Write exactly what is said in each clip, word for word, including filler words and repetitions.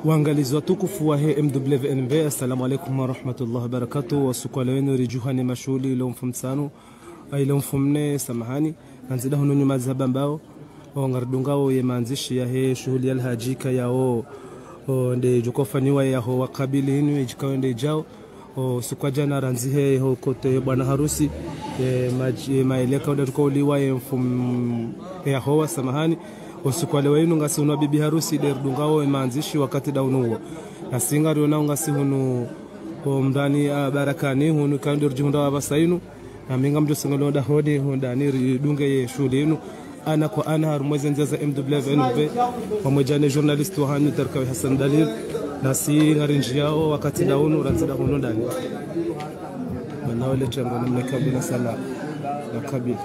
Waangalizi watukufu wa M W N V, assalamu alaikum wa rahmatullahi wa barakatuh. Wasuku leo rijuhani mashuli leo mfumsano leo mfumne samahani nanzida hunu nyuma zaba ambao ngardungao ye manzishi ya he shughuli ya hajika yao nde jukofanywa ya ho wakabili hinu ijikao nde jao sukwa jana ranzihe ho kote bwana harusi maeleka nda tukauliwa ye mfum ya hoa samahani usiku leo inu ngasi unwa bibi harusi derdungao manzishi wakati daunuo nasinga riona ngasi hunu mndani barakani hunu kandir jihunda abasainu na minga mjo singalo da hodi hundani ridunge shule inu ana kwa ana harumweze nzaza M W N V pamoja na journalist wa hanyu Tarkawi Hassan Dalil na si ngarinji yao wakati daunu ranzida hunu ndani manawele chango na mnakabila sala na kabila.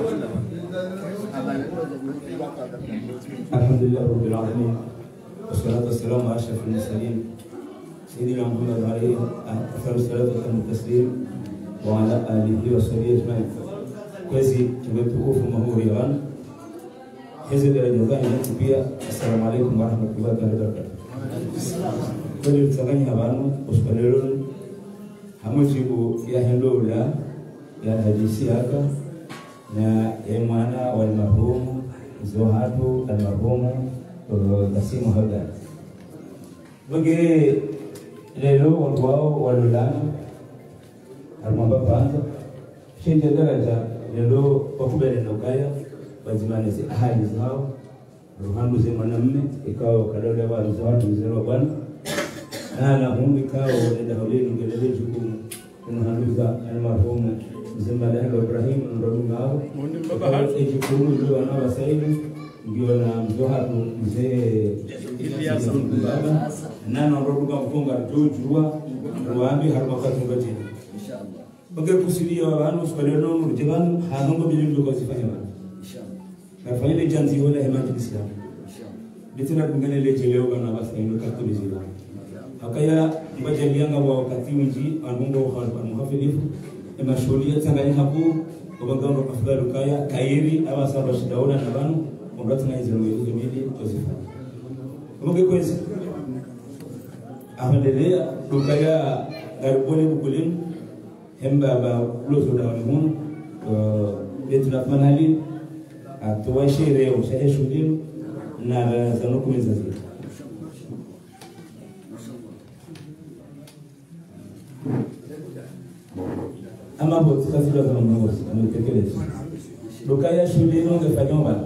Alhamdulillah Rabbil Alamin wassalatu wassalamu ala ashrafil mursalin sayyidina Muhammad alayhi afdalu salatu wa taslim wa ala alihi wa sahbihi ajma'in. Kwezi tumetukufu mahuri wan hizi daraja zani pia. Assalamu alaykum wa rahmatullahi wa barakatuh. Kweli tsaganya abantu usipelelo hamujibu ya hendola ya hadisi haka na ya mwana wa marhumu Zohatu al-marhumu Kasimu Haddad. Bagi lelo watu wao walulana almamba panza shinde daraja lelo wakubele nokaya bazimane zi ahali zao ruhandu zi mwanamme ikawa kadole wa Zohatu mzero bwana na na humbi kao nenda hawlinu ngelele jukumu kunuhanduza al-marhumu Mzima Dahilo Ibrahim ndogo ngao baba ejikuru ndio anawasaini ndio na Zohatu mzee Ilyas baba nana ndogo mfunga tujua ruambi harba katunga tena inshallah bage kusilia abantu sikaleno murjibanu hanongo bilindu kwa sifanya inshallah na faile janzi wala hemati Islam inshallah bitina kungane leje leo bana basaini katulizila akaya mbajalianga wa wakati wingi anungo harba muhafidhifu mashuhudia tanganya hapo kubangano afdalu kaya kairi ama saba shidaona na banu mbratu na hizo wewe mili tosifa kumbe kwezi ahendelea dukaya garibone bukulin hemba ba lozo da walimu betuna fanali atuwashire ushahishudin na zanoku mizazi ama bote kazi za mwanzo ametekeleza dokaya shule ino ngefanywa bana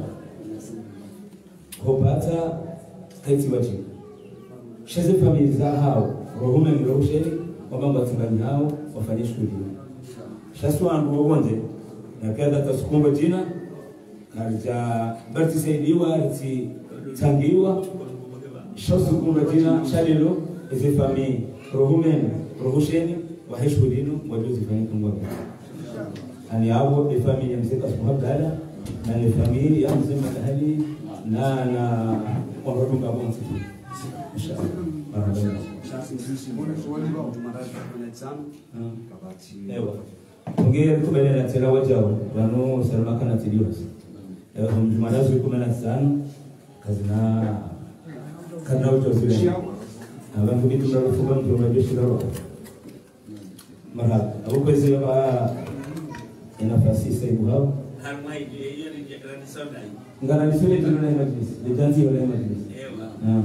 hopata kaiti wachi sheze familia za hao rohume ngroshe kwamba watangani hao wafanye shule shasu andu wonde na kada tasukumba jina karja barti saidiwa ati tangiwa shasu kumba jina shalelo eze familia rohume rohusheni waheshulino wajuzi fanyika mwaka ani hapo ni familia mzika Muhaddad na ni familia ya mzima Tahali na na wanatunga bonzi inshallah barabara ewa ongea kubele na tela wajao wano salama kana tiliwas eh mjumadazi kumi na tano kazina kana utozi abantu bitu na rufuga mtu unajeshi leo marhaba abu kwezi ya ina fasisa ibu hao harmai hiyo ni jirani sana ngana nisule tuna na majlis litanzi wala majlis ewa ah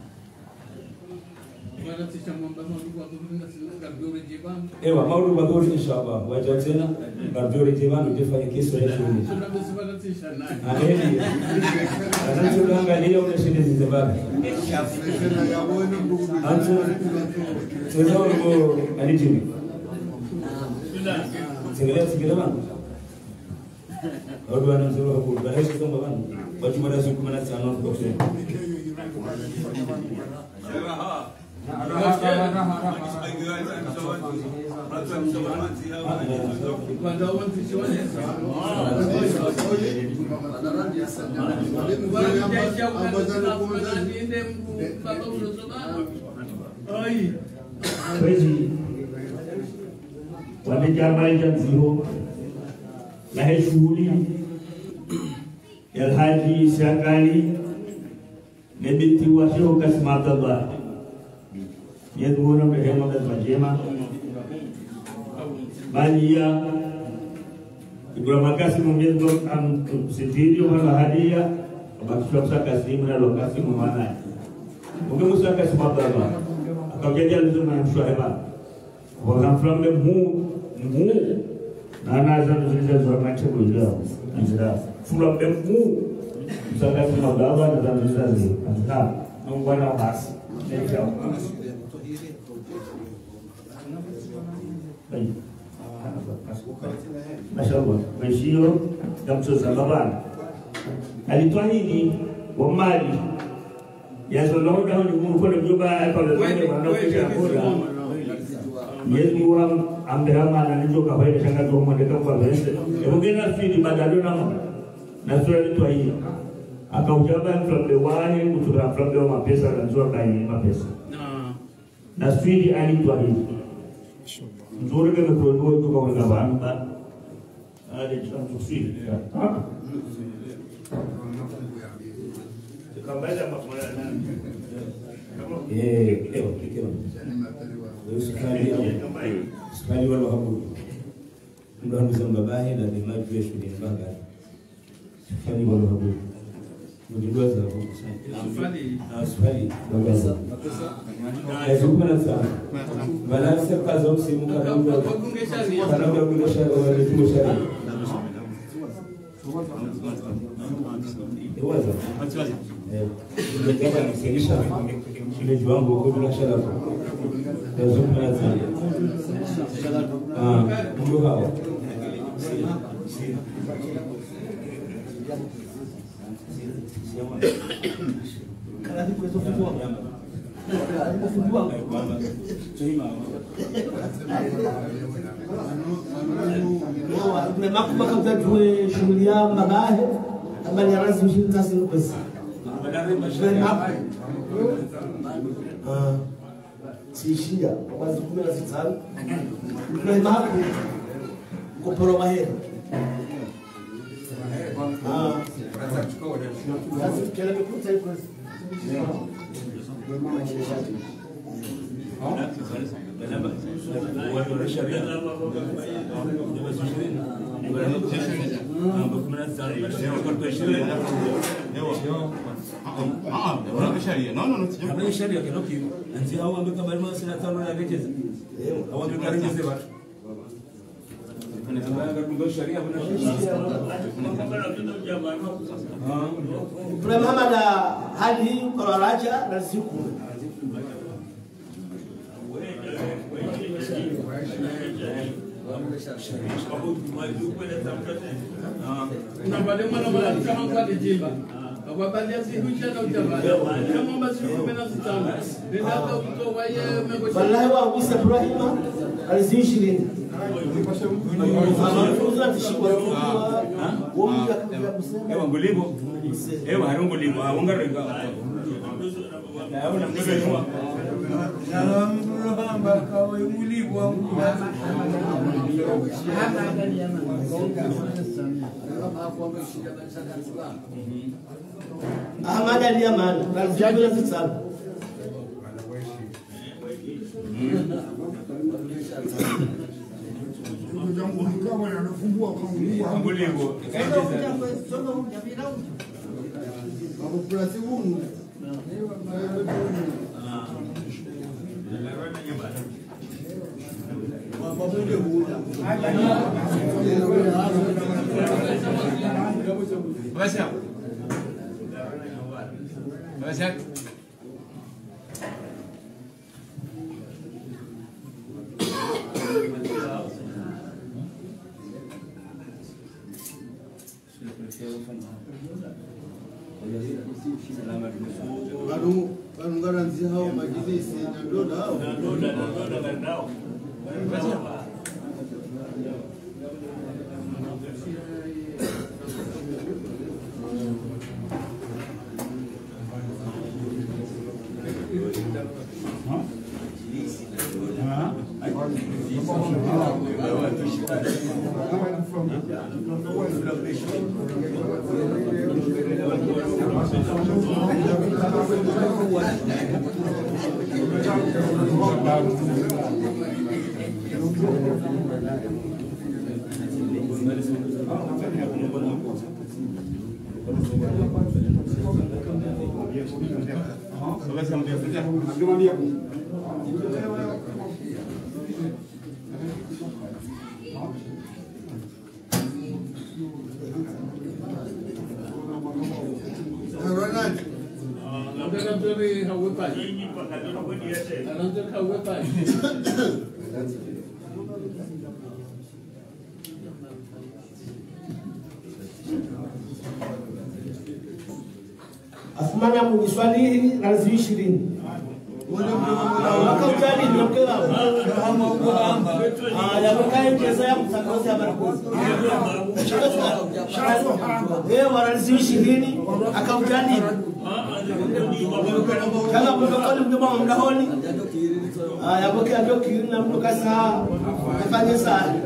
wala tisha mambo kwa kudunga silanga gardore jiban ewa maulu badori inshallah waje tena gardore jiban ujifanye kesho ya shule tunabisibana tisha nani aheli anachulanga leo una shule zizabaki ancho tezao alijini Segera segera bang. Orang orang suruh aku bahas itu bang. Baju mana suku mana channel boxnya. wamejama janziho na shughuli ya Alhaji Shakali na binti wa Sheikh Kasim Abdallah Mwenyezi Mungu amrehemu kazi njema. Bali ya Ibrahim Kasim Mwenyezi Mungu amsitiri wala hadia bakisha kusaka simu na lokasi mwana. Mungu musaka simu baba. Akajaja lazima mshwaheba. Kwa mfano mu mu na naza nziliza za macho bila nzira. Fula mu musaka simu baba na nziliza zi. Na Mungu ana basi. Mashallah, Bashiro na mtoza babana alitwahidi wa mali ya solo ndio Mungu kwa mjomba hapa ndio wanaokuja kula. Mwenyezi Mungu amberama na ndio kwa faida shanga kwa mwendeka kwa pesa. Hebu gena fili badalo na na sura litwahidi. Akaujaba from the one kutoka from the mapesa na nzua kai mapesa. Na fili alitwahidi. Nzuri kama produce tu kwa ngabana. Ada chanzo fili. Eh, leo kikao. Usikali usikali wala hapo. Ndio ndio mbabaye na dima kwa shule mbanga. Usikali wala hapo. Ndio za hapo. Asfali. Asfali. Bagaza. Ezukuna sana. Balance kaza msimu karibu. Karibu kungesha wale tumesha. Iwaza. Eh, ndio niselisha ile jiwangu kwa bila shaka. Yazungumza sana. Ah, ndio hao. Kana ndipo hizo fungua. Alipofungua kwamba tuhima. Kuna makubwa kabla tuwe shughuli ya mabahe kama ni rasmi shirika kasi pesa. Ah, sishia kwa kumi na sita. Kuna maku kuporo mahera. Ah, sasa kile kikuta iko. No, no, no. Habari sharia kidogo. Anzi hao ambao kama mama sina tano na vekeza. Hao ambao karejeze watu. Kuna Muhammad hadi hii kwa raja na siku. Unabale mwana mwana kama kwa dijimba. Kwa baadhi ya siku jana utabali. Kama basi kumena sitana. Nenda kwa mto waye mego. Wallahi wa Musa Ibrahim alizishi nini? Ewa ngulibo. Ewa harungu libo. Awanga renga. Ewa na mnege nyuma. Na mrahamba kawe ngulibo wangu. Ahmad Ali Yaman alijabila sana. Ngulibo. Baca. Baca. Baru baru garansi hao majlisi na doda hao. Doda doda doda. From Asmana muniswali hili lazima ishirini. Mwaka ujali ndio mkela. Ah, ya mkae pesa ya mtangazo ya barakoa. Eh, wanalazimu ishirini akaujani. Kama protokoli mdomo mdahoni. Ah, ya mkea ndio kirini na mtu kasa afanye sana.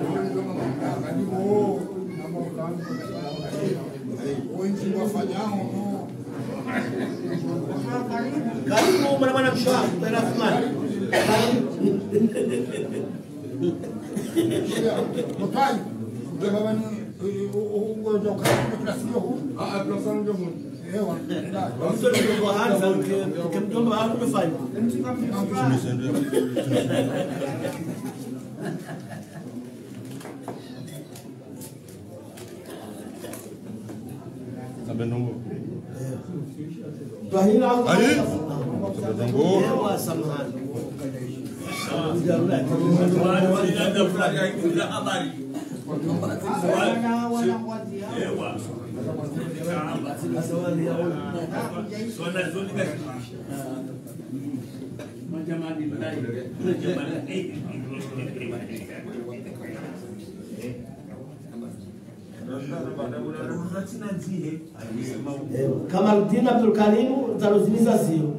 Karibu mwana mwana mshwa tena fulani. Mkali. Ndio baba ni ungo ndio kama sio huu. Ah, tunasema ndio huu. Ewa. Mtu ndio kwa hanza ukimjomba hapo umefanya. Sabenongo. Bahira Ali. Ewa samahani. Kamaluddin Abdul Karim taloziliza sio.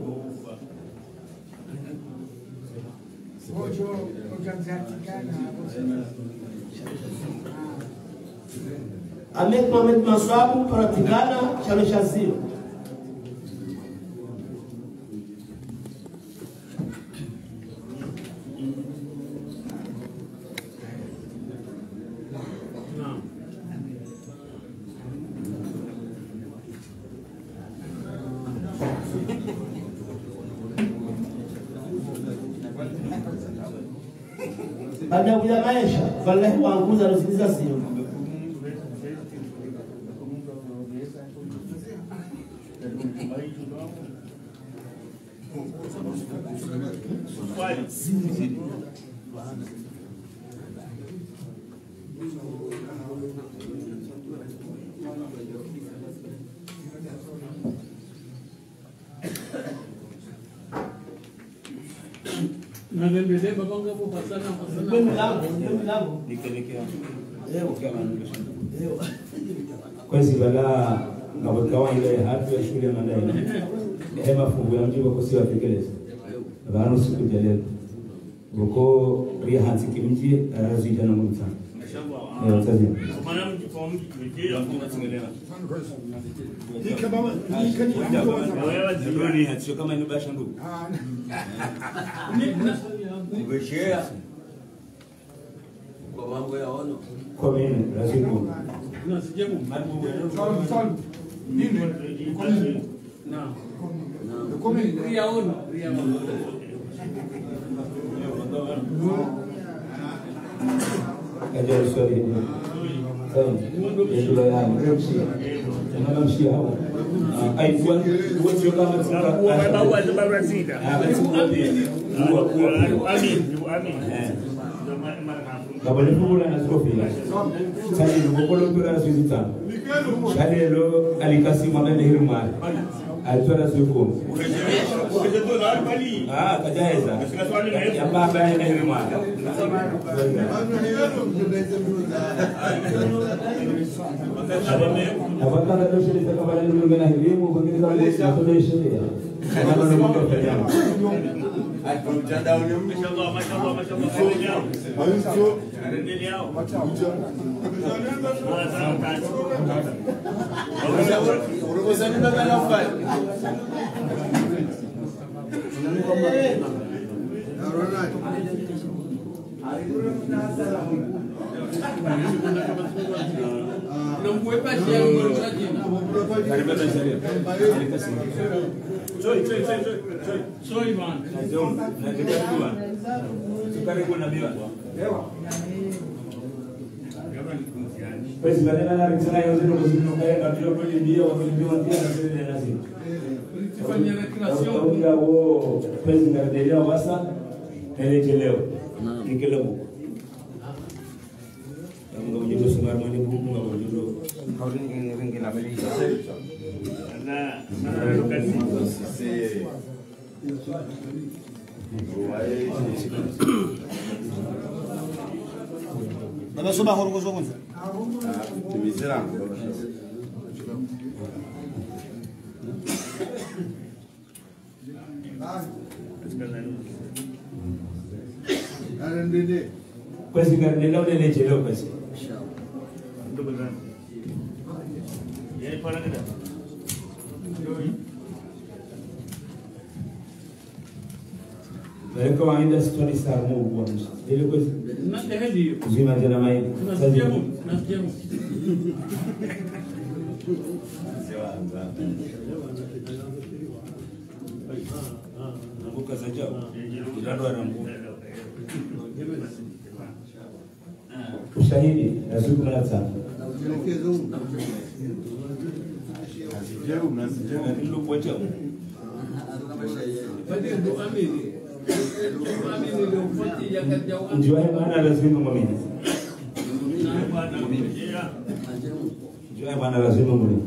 Ahmed Mohamed Maswabu Paratigana Chalo Shazio. Baada ya maisha, wallahi waanguza roziliza sio. Naendelea babanga hapo pasana pasana. Ndio milango, ndio milango. Nikelekea. Leo Kama leo. kwa sibala na kawaida ya hatu ya shule na ndani. Hema fungu ya mjibu kwa sio atekeleza. Bana siku jalel. Boko ria hansi kimji razija na mumta. Leo tazia. Maana mjifahamu kipekee hapo tunaelewa. Hii kama hii kani Ndio ni hatio kama ni basha ndugu. Ubeshea kwa mambo ya ono Kwa mimi lazima Na sijamu. Sawa sawa. Nini? Na. Kumi. Ria ono, ria ono. kaja swali hili. Sawa. Ndio yangu. Tena mshia hapo. Aikuwa wote kama tuka. Baba wa baba sita. Ah, basi ngoja. Amin, amin. Baba nifungula na Sofia. Sasa ndio bokolo mpira sisi Shale lo alikasi mwangane hirma. Alitoa soko. Ah, kajaeza. Ya baba yana hirma. Abaka ndio shule kama ndio ngana hilimu kwingine kama ndio shule. Kama ndio mtafanya. mtandao ni Mashallah, mashallah, mashallah. Hayo Endelea. unakozani baba nafanya Soy, soy, soy, soy, soy. Soy man. Na kitua. Karibu na biwa. Pues badala na risala yote ndio kuzino kaya kabla kwa ndio wakimbia wantia na sisi na sisi. Fanya recreation. Ndio wao pues ngardelea wasa ele leo. Nikelo. Ndio ndio sungar mani buku ndio ndio. Kauli ngine na bali. Na na lokasi. Baba soba horo zo kwanza. Tumizira. Arendede. Pues ngardelea ile leo basi. Ndugu zangu. Yeye pana nini? Mereka wanita story star mau buat. Jadi pues Na tehedi. zima jana mai. Nasikiamu, nasikiamu. Nabuka saja. Kirado anambu. Ushahidi nasiku na sana. Jeu, nasijeu. Ndio kuacha. Badi ndo amini. Amini ndio mfuati ya kazi ya Ndio maana lazima muamini. Ndio maana lazima muamini.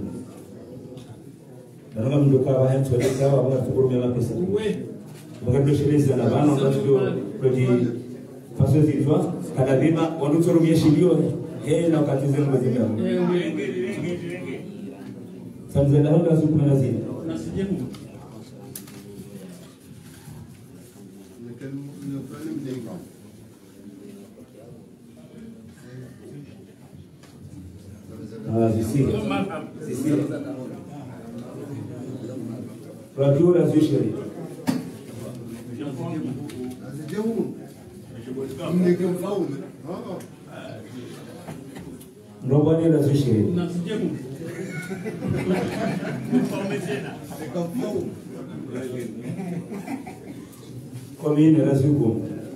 Ndio mtu kwa haya tu sawa au tukurumia pesa. uwe. Wakadosheleza na bana ndio kwenye faso zilizwa kada bima wanutorumia shilio yeye na wakati zenu mzima. Sasa ndio ndio siku na zile. Nasikiamu. Ah, sisi. Sisi. Rajula zishiri. Nobody does zishiri. Nasikiamu. Kwa mimi ni razuko.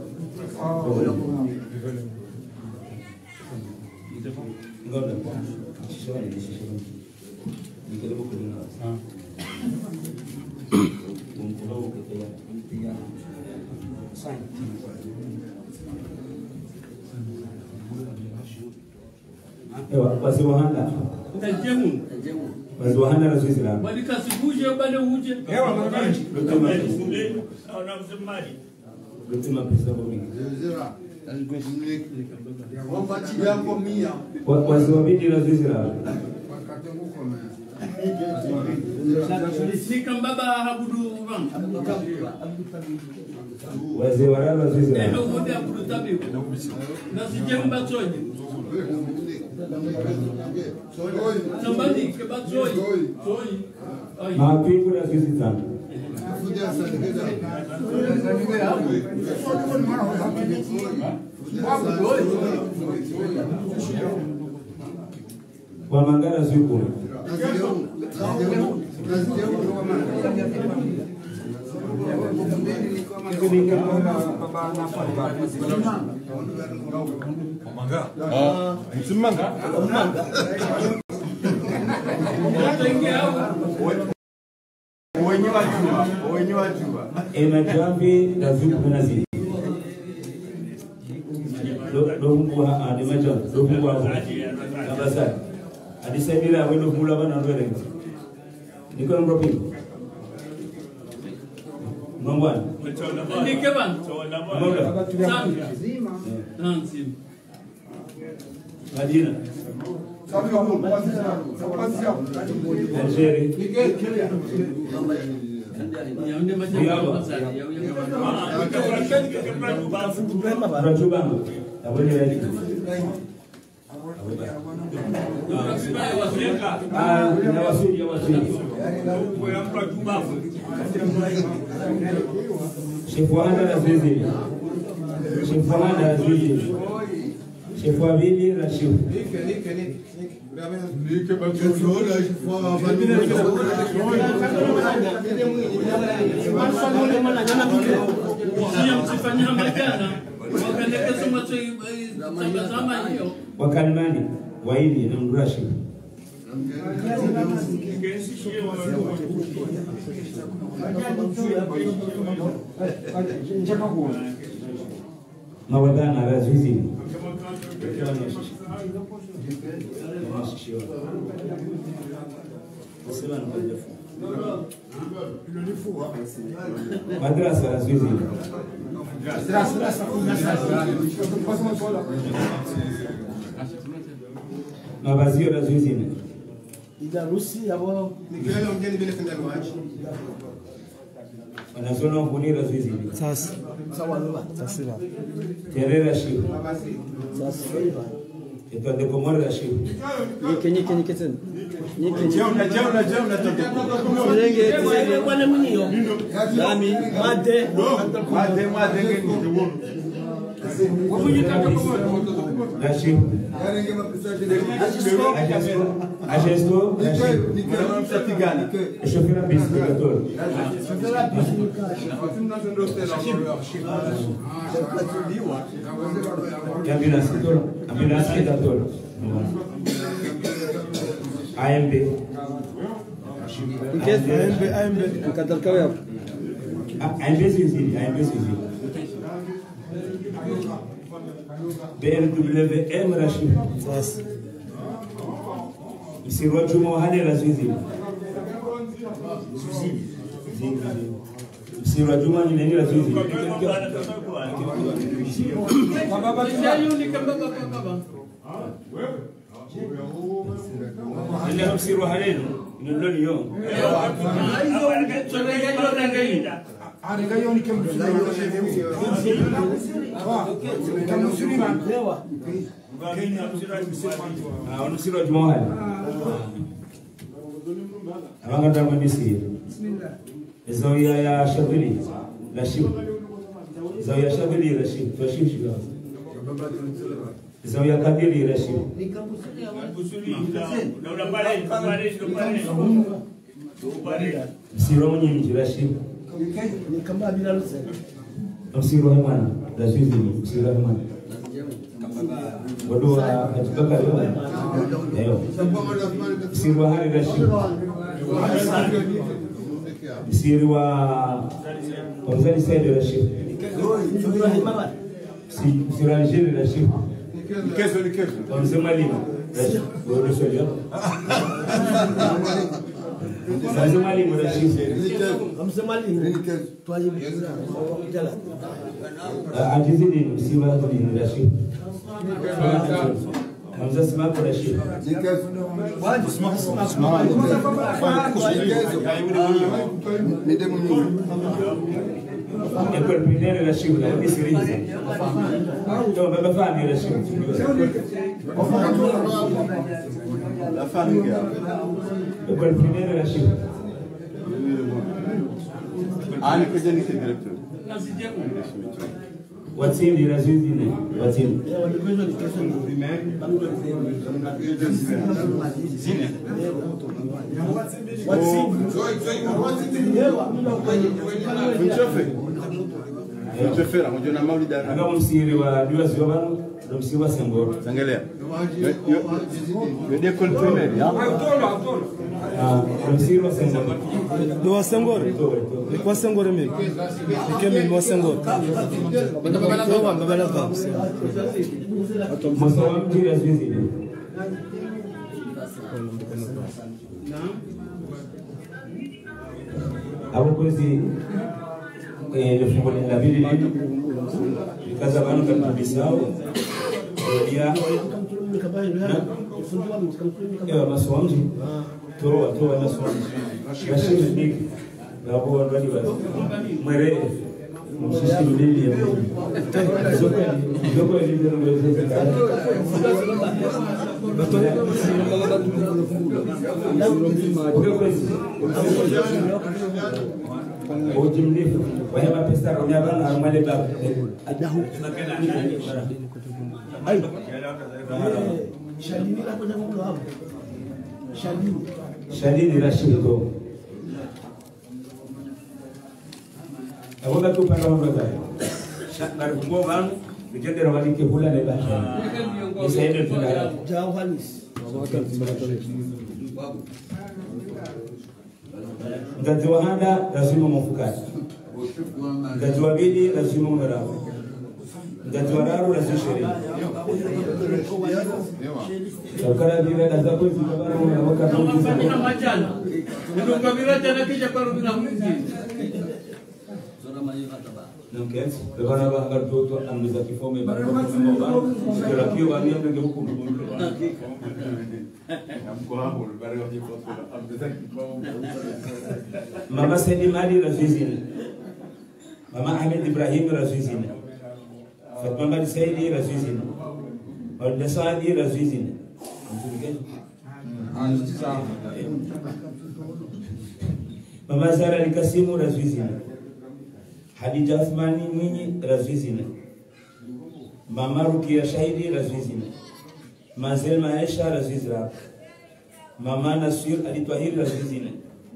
Ngoja. Shishoni shishoni. Nikelo kuna. Ah. Mkulo kwa piga. Sign. Ewa, basi wahanda. Nasikiamu. Basi wahanda na sisi la. Bali kasibuje bali uje. Ewa, mwananchi. Kama shule au na msemaji. Lutima pesa kwa mingi. Wasi wabidi na sisi la. Nika mbaba habudu bang. Wazee warala sisi la. Ndio mmoja habudu tabi. Nasikiamu bachoje. Somebody ke bachoje. Toy. Mapigo na sisi sana. Kwa mangara siku. Manga. Ah, msimanga. Wenye wajua, wenye wajua. Ena jambi na siku na sisi. Do do mkua ade macho do mkua abasa. Adisa bila wendo mula bana ndo ile. Niko na mropi. Mangwan. Nike ban. Mangwan. Sam. Nansim. Madina. Algeri. Yaunde macho basari. Rajubanga. Abone ready. Ah, na wasuri ya wasuri. Shefu Handa na Zuizini. Shefu Handa na Zuizini. Shefu Abidi na Shefu. Nike, nike, nike. Nike, bakıyorlar. Wakalimani, Waidi na Mrashi. Mawadana Razizini. Madrasa Razizini. Mabazio Razizini. Idarusi abo Nikele mgeni bila kenda maji. Wanasona kuni Razizini. Sasa sawa ndoa. sasa Terera Shiv. Sasa hivi. Ito de komora Shiv. Nike nike nike tena. Nike nike. Jauna jauna jauna toka. Serenge serenge bwana mwenyewe. Nami made Made made ngeni. Rashid. Ajesko. Rashid. Mwana msatigana. Shofera bisikletoro. Ambulance toro. Ambulance toro. A M B. Nikes A M B A M B kadar kawe hapo. A M B sisi, A M B sisi. B M W M Rashid. sasa Msirwa Juma hadi Razizini. Msirwa Juma ni nani Razizini? Baba tujali ni kama baba baba. Ndio msirwa haleno. Ndio ndio. Hizo ni tunajua ndio ndio. Arigayo nike mzuri. Kama mzuri man. Ah, unusirwa Juma hadi. Abanga ndamandisi. Bismillah. Zawia ya Shabili. Rashid. Zawia Shabili Rashid. Rashid shiga. Zawia Kadiri Rashid. Msirwa mwenye Rashid. Ni kama bila ruhusa. Msirwa Hemana. Rashid Msirwa Hemana. Wadua katika leo. Msirwa Hari Rashid. Msirwa Omzali Said Rashid. Msirwa Algeri Rashid. Kesho ni kesho. Omzali Mwalimu Rashid. Wadua Solia. Omzali Mwalimu Rashid. Amsemali twajibu kujala. Ajizidi Msirwa Hadini Rashid. Hamza Simako Rashid. Ekor Pinere Rashid. Ni Siriza. Ndio baba fani Rashid. La famille. Ekor Pinere Rashid. Ani kuja ni director. Watsindi Razizini. Watsindi. Mchofe. Mchofe la mjona maulid ana. Kama msiri wa Dua Zobano, ndio msiri wa Sengoro. Sangelea. Yo yo de kon primaire ya. Ah, msiri wa Sengoro. do wasengore ni kwa sengore mimi nikeme ni wasengore baba baba baba baba baba Masa wa mjiri Razizini. Abo kwezi eh lefungo la bili kaza bano kabisao ya ya maswamji toa toa maswamji Rashid dik ngabo ndani basi mwere mshishi mbili ya zoko zoko ndio ndio ujumlifu wa hema pesa ronya bana armale ba adahu ai shadini la kwa jambo hapo shadini shadini rashido awoga tu panga mambo zao shakar kumbo bang bijende rawani ke hula ne ba isaide tunara jao halis mzazi wa handa lazima mfukati, mzazi wa bidi lazima mrafu, mzazi wa raru lazima sheria. Sakara bila kaza kwa zibara mwana wakati mfanye na majana ndio kabila jana kisha kwa rudi na mwingi Nongez, bagaimana bangga tuh ambil zaki forme baru membawa, sekarang kio kami yang lagi hukum. Mama Saidi Madi Razizini, Mama Ahmed Ibrahim Razizini, Fatma Madi Saidi Razizini, Alda Saadi Razizini. Mama Zara Likasimu Razizini. Hadija Uthmani Mwinyi Razizina, Mama Rukia Shahidi Razizina, Mazel Maesha Razizra, Mama Nasir Ali Twahir Razizina,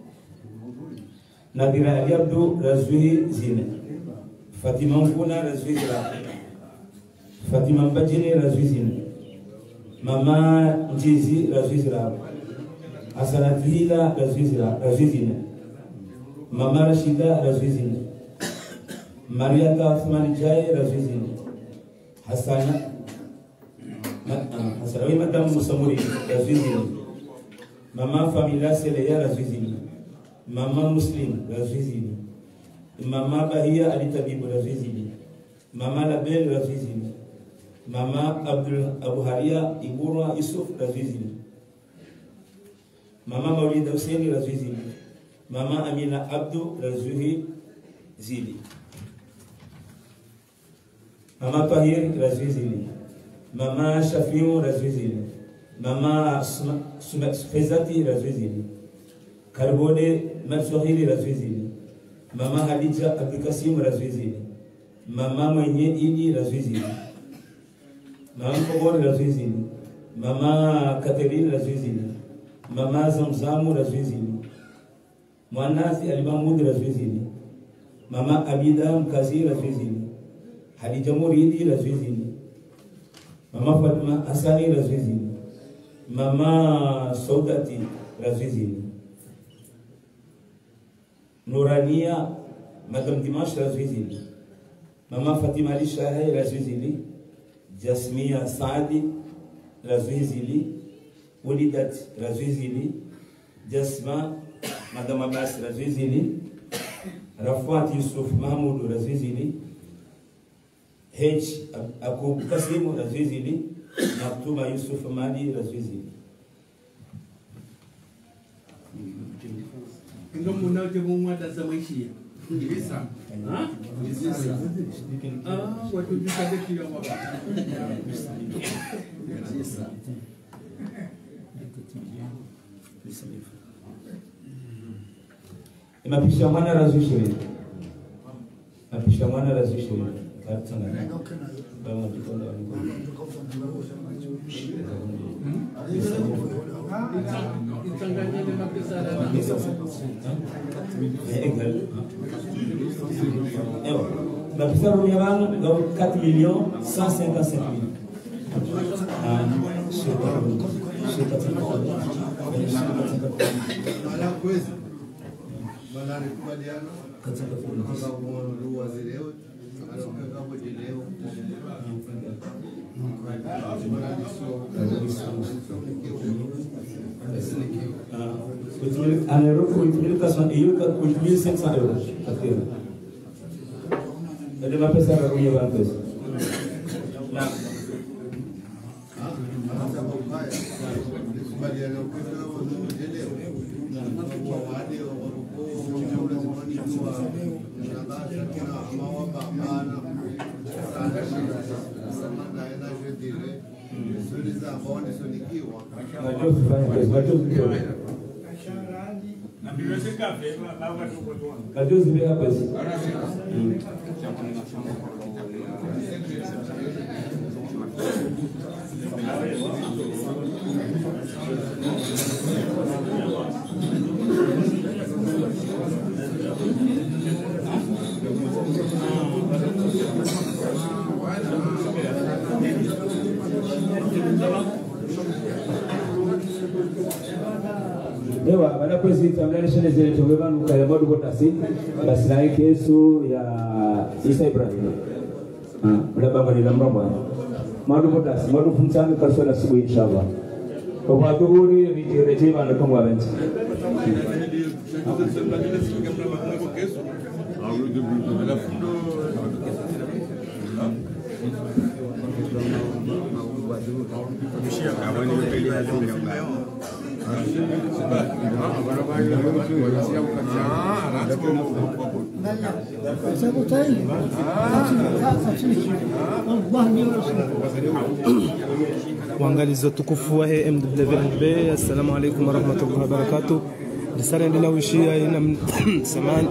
Nabira Ali Abdu Razizina, Fatima Mfuna Razizra, Fatima Mbajini Razizina, Mama Njizi Razizra, Hasanatila Razizina, Mama Rashida Razizina, Maria Uthmani Jai Razizini, Hasana Hasanawi Madam Musamuri Razizini, Mama Famila Seleya Razizini, Mama Muslim Razizini, Mama Bahia Ali Tabib Razizini, Mama Label Razizini, Mama Abdul Abu Haria Iburwa Yusuf Razizini, Mama Maulida Hussein Razizini, Mama Amina Abdu Razuhi Zili, Mama Tahir Razizini, Mama Shafiu Razizini, Mama Fezati Razizini, Karbode Matsohiri Razizini, Mama Hadija Abdikasim Razizini, Mama Mwenye Idi Razizini, Mama Kobor Razizini, Mama Catherine Razizini, Mama Zamzamu Razizini, Mwanasi Alimamud Razizini, Mama Abida Mkazi Razizini, Hadija Muridi Razizini, Mama Fatma Asani Razizini, Mama Saudati Razizini, Nurania Madam Dimash Razizini, Mama Fatima Ali Shahai Razizini, Jasmia Saadi Razizini, Ulidat Razizini, Jasma Madam Abbas Razizini, Rafat Yusuf Mahmoud Razizini, H. Akub Kasim Razizini, Maktuma Yusuf Madi Razizini. Ndio mnao je mumada za maisha. Bisa. Ha? Bisa. Ah, watu bikade kio baba. Bisa. Mapisha mwana Razizini. Mapisha mwana Razizini. Kartana. Bama tukonda wangu. Itanganyeni mapesa na Egal. Ewa. Mapesa rumia banu gaw quatre millions cent cinquante-cinq mille. Ah, Mala coisa. Mala kubaliano. Katika kuondoa waziri leo, alikuwa kama leo. Un euro pour huit mille quatre cents euros, huit mille cinq cents euros. Elle m'a fait ça à Rouillé Banques. Kajuzi bila basi. Ewa, wana kwezi tamlani shene zile tungeba nuka ya modu kwa tasi basi na hii kesu ya Isa Ibrahim mula baba ni lamra mwana modu kwa tasi, modu kumtami kaso na subu inshallah kwa watu huri rejima na kama wabenti Waangalizi watukufu wa M W N B, assalamu alaikum warahmatullahi wabarakatuh. Risala ndio wishia ina samani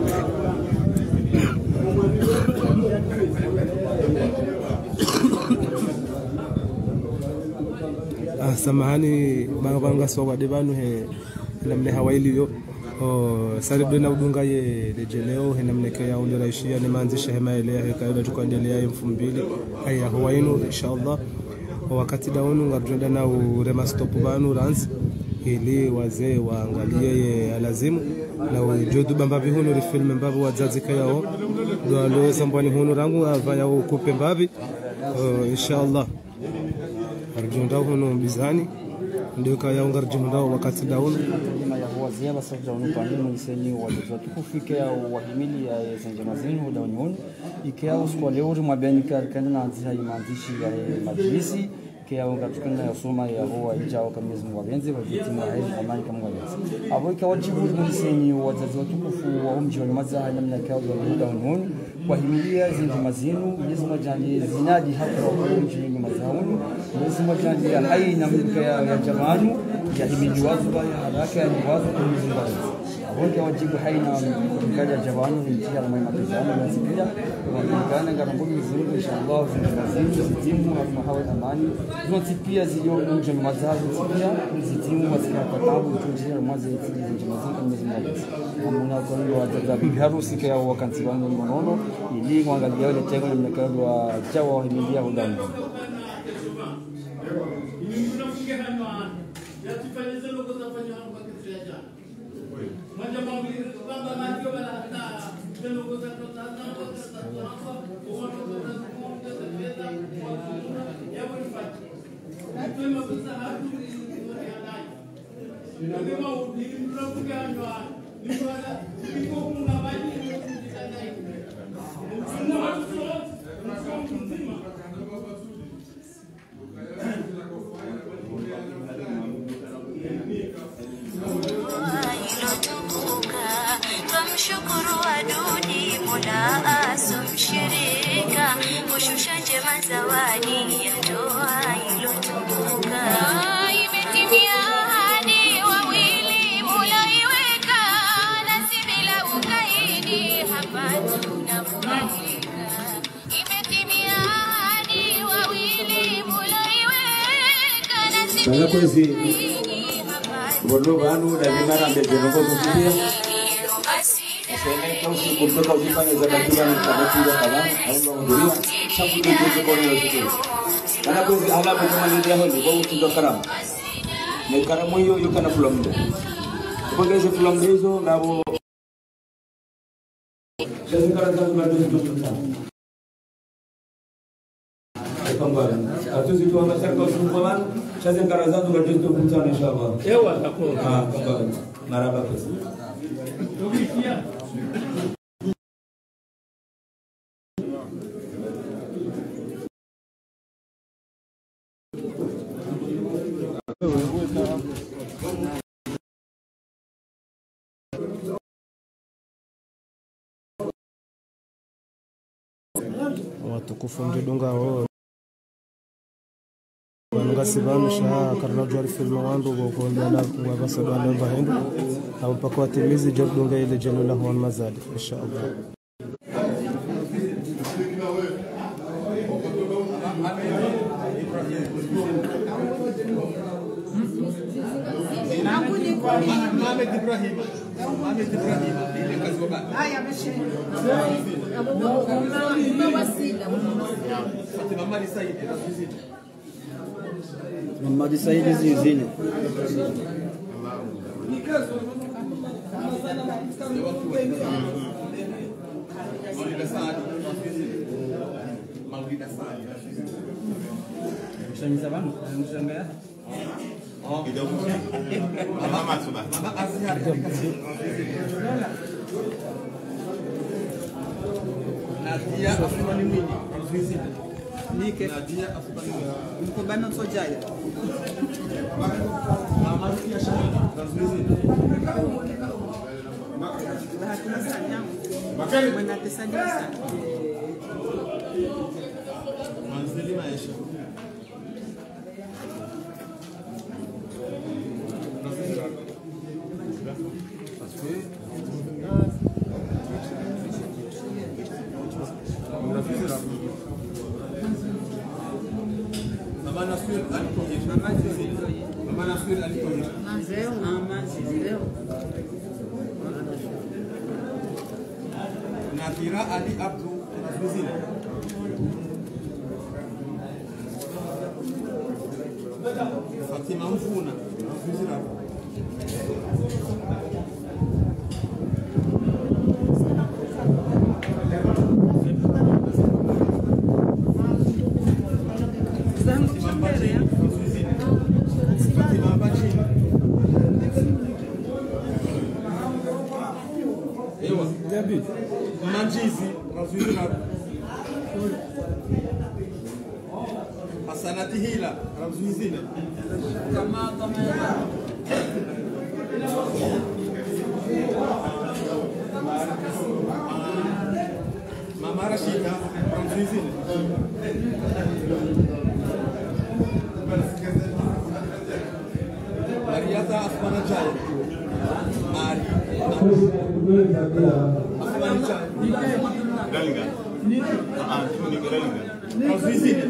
ah samahani banga sawa debanu he namle hawaili yo sare bena udunga ye lejeleo he namleke ya ule raishia ni maanzisha hema ile ya kaida tukaendelea elfu mbili haya hawainu inshallah wakati daunu ngadrenda na urema stop banu ranz ili wazee waangalie ye alazimu na ujodu bamba bihunu ri film mbavu wazazi kayao ndo alo sambani hunu rangu avaya ukupe mbavi inshallah arjunda hunu bizani ndio kaya ungarjunda wakati daunu ya wazee basi daunu pani mwisenyi wazazi tukufike au wahimili ya zenje mazinu daunu ikia usko leo mwabenika kana na maandishi ya majlisi kia ungatukana ya soma ya huwa ijao kama Mwenyezi Mungu abenze kwa vitimu ya heri amani kama wabenze abo ikawa jibu mwisenyi wazazi watukufu wa umji wa mazaha namna kao ya daunu kwa himilia zinji mazinu Mwenyezi Mungu ajali zinadi hapo wa umji wa mazaunu Mwenyezi Mungu ajali hai na mlika ya jamanu ya himili wazu ya haraka ya wazu kwa Mwenyezi Mungu abonke wajibu hai na mlika ya jamanu njia na maima tazama na zikija kwa kana ngarango Mwenyezi Mungu inshallah zinji mazinu zitimu na hawa amani tunatipia zilio umji wa mazaha zitipia zitimu wasika katabu tunjia na mazaha zinji mazinu kwa Mwenyezi Mungu muna kwa ndio wazazi harusi kwa wakati wangu mnono ili kuangalia wale tengo na mnakao wa jawa wa himilia hodani Tumshukuru adudi Mola asumshirika kushusha njema zawadi ya ndoa ilotukuka imetimia ahadi wawili Mola iweka nasi bila ukaidi hapa tunafurahika imetimia ahadi wawili Mola iweka nasi bila ukaidi hapa bono banu dari mara mbele kwa kufikia sasa kama kutoka ujifanye za daktari na tabatiwa kama au ngombe sababu ndio kwa hiyo kitu kana kwa alama kama ndio hapo kwa utindo karamu na karamu hiyo hiyo kana fulamdo kupongeza fulamdo hizo nabo sasa kana za ndio kambara atuzi tu hapa sasa kwa sasa kana za ndio ndio kutana inshallah ewa takao ah kambara maraba pesa watukufu mjidunga wao wanunga sibanu sha karna jari filmu wandu bokonda la wa basado ala bahindu au pakwa timizi jordunga ile janula huwa mazali inshallah. Mohamed Ibrahim, Mohamed Ibrahim, ile kazi baba. Haya meshi. Fatima Mali Said Razizini. Madi Said Zizini. Maulida Saad. Maulida Saad. Mshangiza bana, mshangaa. Oh, kidogo. Mama Matsuba. Mama Azhar. Nadia Afumani Mwinyi. Razizini. Nike Nadia Afumani Mwinyi. Mko bana sojaya. Mama Rukia Shahidi. Razizini. Hakuna sana. Makali mwana tesani sana. Manzili maisha. Mama Nasir alikoje? Mama Nasir alikoje? Manzeo, mama zileo. Nadira Ali Abdu Razizini. Fatima Mfuna Razizini. Manjizi Razizini. Hasanati Hila Razizini. Kama Mama Rashida Razizini. Mariata Afmana Jaya. Mari Afmana Jaya. Galinga. Ah, ni Galinga. Razizini.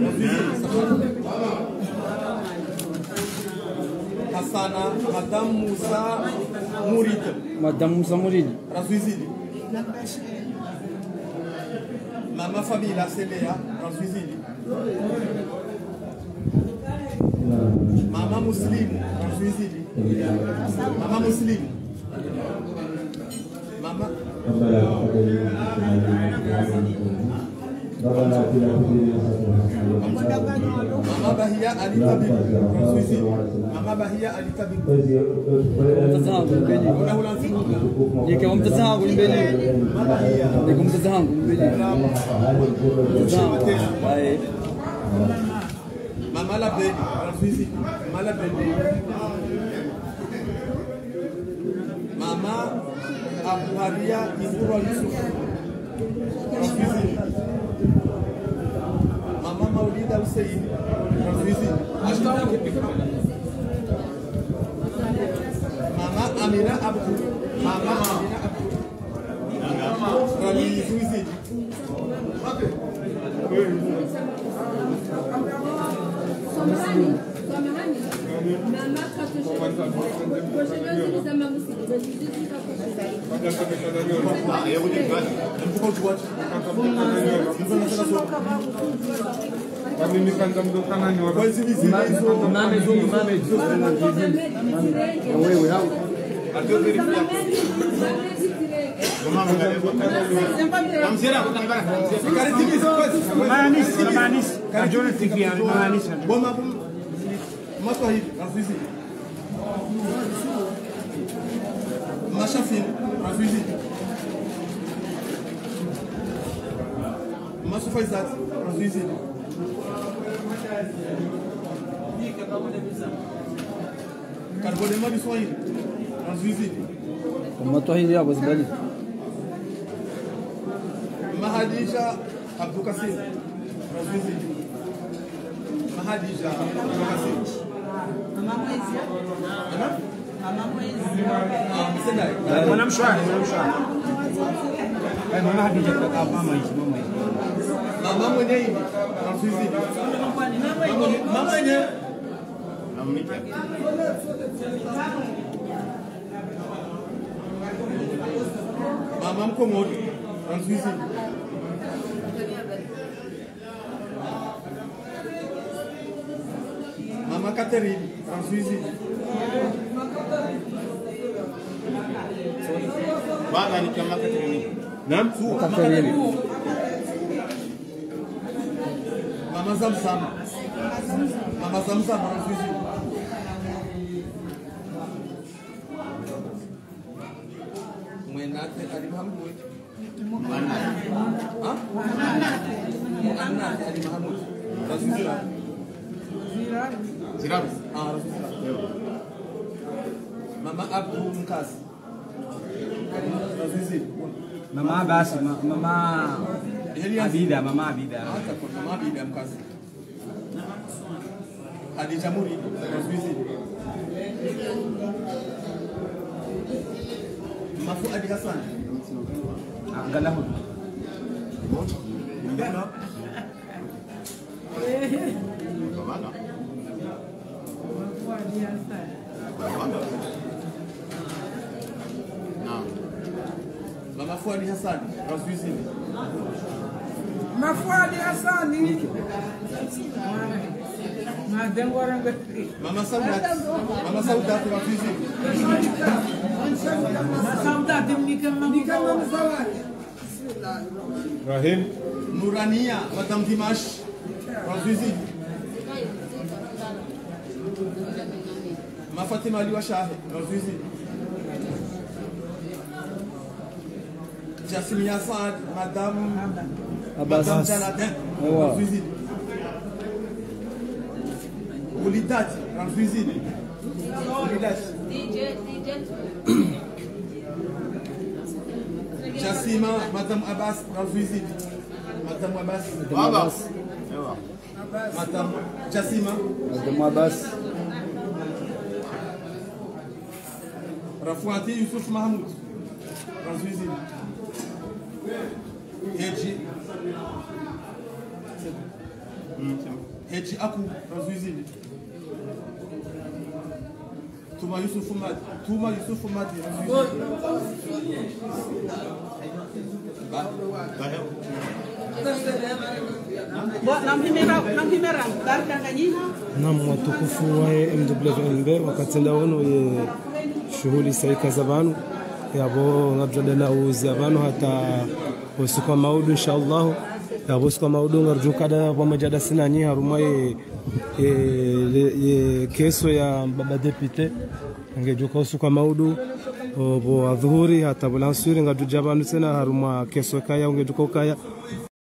Hasana Madam Musa Murid. Madam Musa Murid. Razizini. Mama Fabila Selea Razizini. Mama Muslim Razizini. Mama Muslim. Mama Mama Bahia Ali Tabib Razizini. Mama Bahia Ali Tabib. Mtazamo mbele. Yeke mtazamo mbele. Yeke mtazamo mbele. Mtazamo. Hai. Mama la Beni Razizini. Mama la Beni. Mama Abuharia Ibura Yusuf Razizini. Mama Maulida Hussein Razizini. Mama Amina Abdu. Mama Amina Abdu. Razizini. Samahani, samahani. Mama Mashafin Razizini. Masu Faizat Razizini. Carbonema de Soin Razizini. Matohili ya Bazbali. Mahadija Abdul Kasim Razizini. Mahadija Mama Mwezi Mama Mwezi Mwana mshwari Mwana mshwari Mama Hadija kwa mama Mwezi Mama Mwezi Mama mwenye hivi Mama mwenye Mama mkomodi Fransuizi Mama Catherine Fransuizi Bana ni kama Catherine Naam Catherine Mama Zamzam Mama Zamzam Fransuizi Mwenate Ali Mahmud Mwenate Ha? Mwenate Ali Mahmud Fransuizi Zirab Zirab Ah Fransuizi Mama Abdul Mkas Fransuizi Mama Abbas Mama Abida Mama Abida Mama Abida Mkas Hadija Muri Fransuizi Mafu Adi Hassan Galahu Mbena Bana Mafu Adi Hassan Bana Naam Mama Fuadi Hassan Fransuizi Mafu Adi Hassan Mama Saudat Mama Saudat Fransuizi Saudat Nikam Rahim Nurania Madam Dimash Fransuizi Ma Fatima Ali Washahe Fransuizi Jasmine Saad Madam Abbas Madam Janatin Fransuizi Ulidat Fransuizi Ulidat D J D J Jasima Madam Abbas Fransuizi Madam Abbas Abbas Madam Jasima Madam Abbas Rafouati Yusuf Mahmoud Fransuizi Heji Heji Aku Fransuizi Tuma Yusuf Mad Tuma Yusuf Mad Naam, watukufu wa M W N B wakatenda wono ye shughuli saika za banu yabo ngabjadana uzi abantu hata usiku maudu inshallah yabo usiku maudu ngarjuka da pamoja da sinanyi haruma ye ye keso ya baba deputy ngejuka usiku maudu bo adhuhuri hata bulansuri ngatuja banu tena haruma keso kaya ngejuka kaya